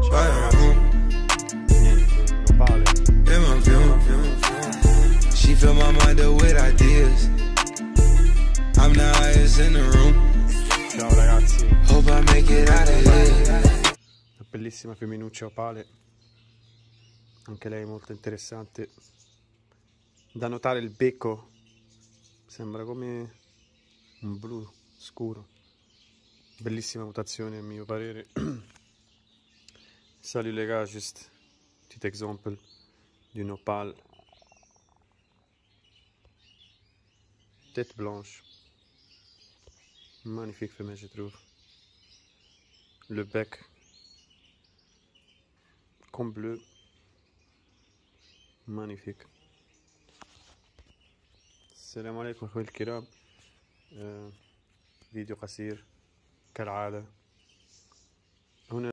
Niente, Nopale. She fill my mind up with ideas. I'm the highest in the room. Ciao ragazzi. Hope I make it out of here. Una bellissima femminuccia opale. Anche lei molto interessante. Da notare il becco. Sembra come un blu scuro. Bellissima mutazione a mio parere. Salut les gars, juste petit exemple d'une opale. Tête blanche. Magnifique femelle, je trouve. Le bec comme bleu. Magnifique. السلام عليكم اخوي الكرام. فيديو قصير كالعادة.